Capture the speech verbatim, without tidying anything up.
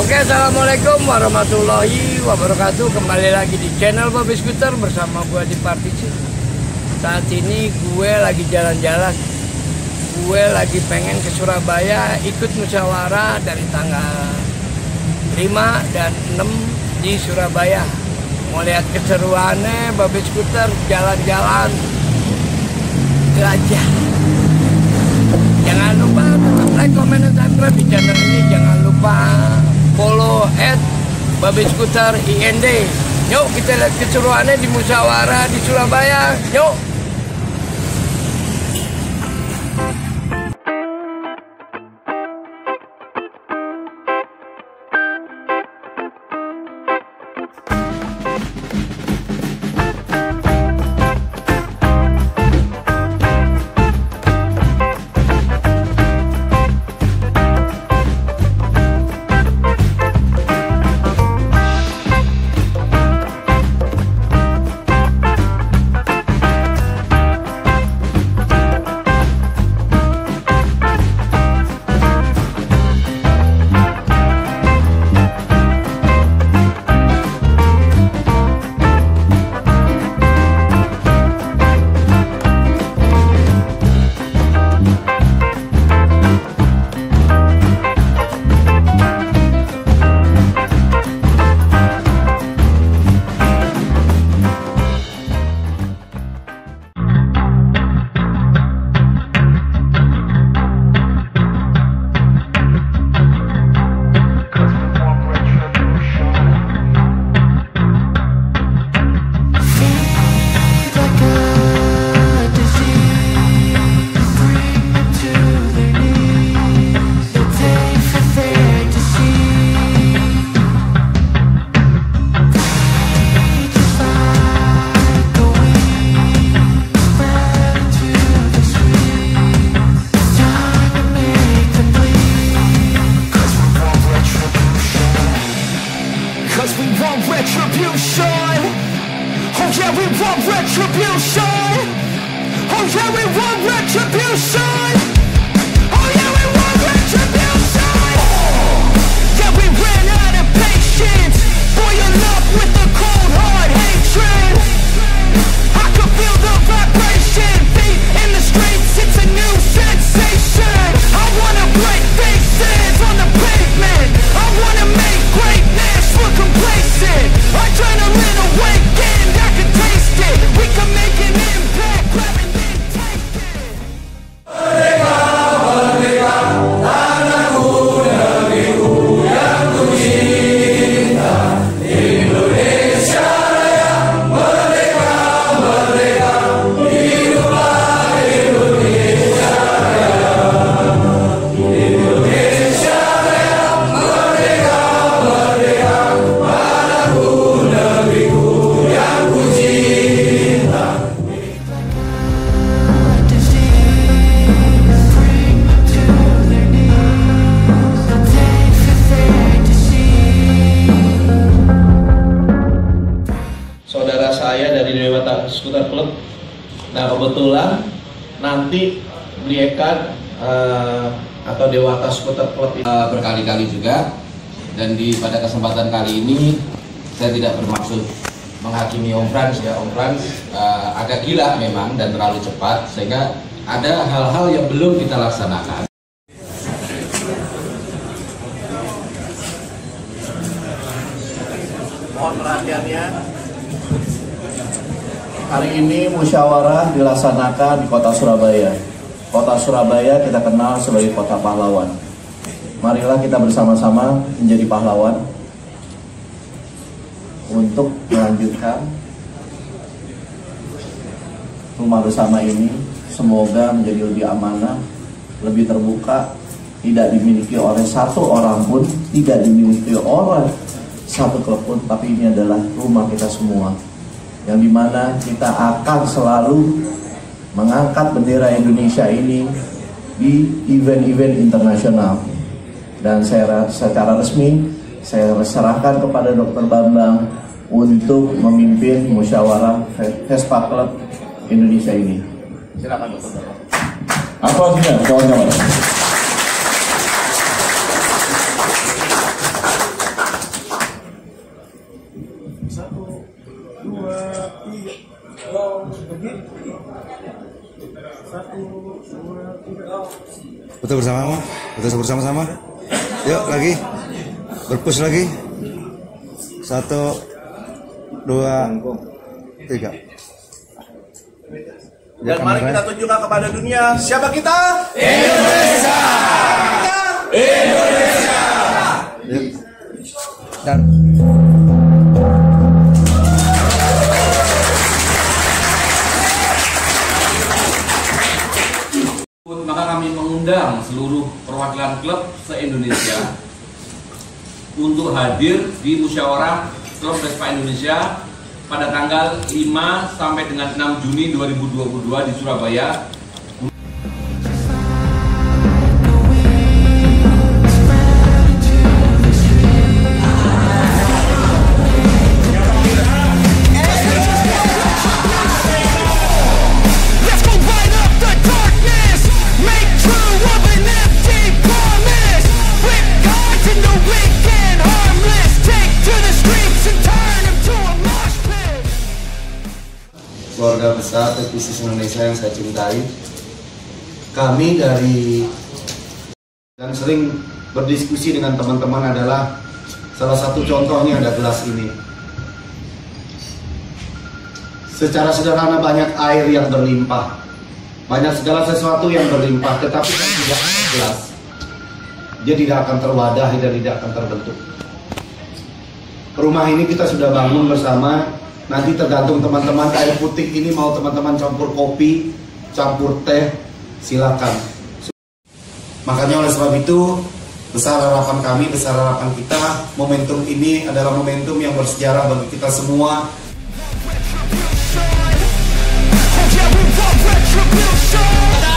Oke, assalamualaikum warahmatullahi wabarakatuh. Kembali lagi di channel Bobby Scooter bersama gue di Partisi. Saat ini gue lagi jalan-jalan. Gue lagi pengen ke Surabaya ikut musyawarah dari tanggal lima dan enam di Surabaya. Mau lihat keseruannya Bobby Scooter jalan-jalan jelajah. Jangan lupa tetap like, comment, dan subscribe di channel ini. Jangan lupa follow at Bobby Scooter I N D. Yuk kita lihat keseruannya di musyawarah di Surabaya. Yuk. Retribution. Oh yeah, we want retribution. Oh yeah, we want retribution. Oh yeah, we want retribution. Yeah, we ran out of patience. Boil up with the cold hard hatred. I could feel the vibration. Feet in the streets, it's a new sensation. I wanna break faces on the pavement. I wanna make greatness look complacent. Adrenaline awakened, I can taste it. We can make an impact, grab and then take it. Merdeka, merdeka, tanahku, negeriku yang ku cinta. Indonesia Raya, merdeka, merdeka, hiduplah Indonesia Raya. Indonesia Raya, merdeka, merdeka, tanahku, negeriku yang ku cinta. Saudara saya dari Dewata Scooter Club. Nah, kebetulan nanti Bliekan uh, atau Dewata Scooter Club uh, berkali-kali juga, dan di pada kesempatan kali ini saya tidak bermaksud menghakimi Om Frans ya. Om Frans uh, agak gila memang dan terlalu cepat, sehingga ada hal-hal yang belum kita laksanakan. Mohon perhatiannya. Hari ini musyawarah dilaksanakan di kota Surabaya. Kota Surabaya kita kenal sebagai kota pahlawan. Marilah kita bersama-sama menjadi pahlawan untuk melanjutkan rumah bersama ini. Semoga menjadi lebih amanah, lebih terbuka, tidak dimiliki oleh satu orang pun, tidak dimiliki oleh satu klub pun, tapi ini adalah rumah kita semua, yang dimana kita akan selalu mengangkat bendera Indonesia ini di event-event internasional. Dan saya secara resmi saya serahkan kepada Dokter Bambang untuk memimpin musyawarah Vespa Club Indonesia ini. Silakan Dokter Bambang. Aplausnya kawan-kawan. Foto bersama, foto bersama-sama. Yuk lagi, berpus lagi. Satu, dua, tiga. Dan mari kita tunjukkan kepada dunia siapa kita? Indonesia. Indonesia. Yuk. Dan maka kami mengundang seluruh perwakilan klub se-Indonesia untuk hadir di musyawarah Klub Vespa Indonesia pada tanggal lima sampai dengan enam Juni dua ribu dua puluh dua di Surabaya. Keluarga besar T V Indonesia yang saya cintai, kami dari dan sering berdiskusi dengan teman-teman adalah salah satu contohnya ada gelas ini. Secara sederhana banyak air yang berlimpah, banyak segala sesuatu yang berlimpah, tetapi kan tidak gelas, dia tidak akan terwadahi dan tidak akan terbentuk. Rumah ini kita sudah bangun bersama. Nanti tergantung teman-teman, air putih ini mau teman-teman campur kopi, campur teh, silakan. Makanya oleh sebab itu, besar harapan kami, besar harapan kita, momentum ini adalah momentum yang bersejarah bagi kita semua. Oh yeah, we want retribution.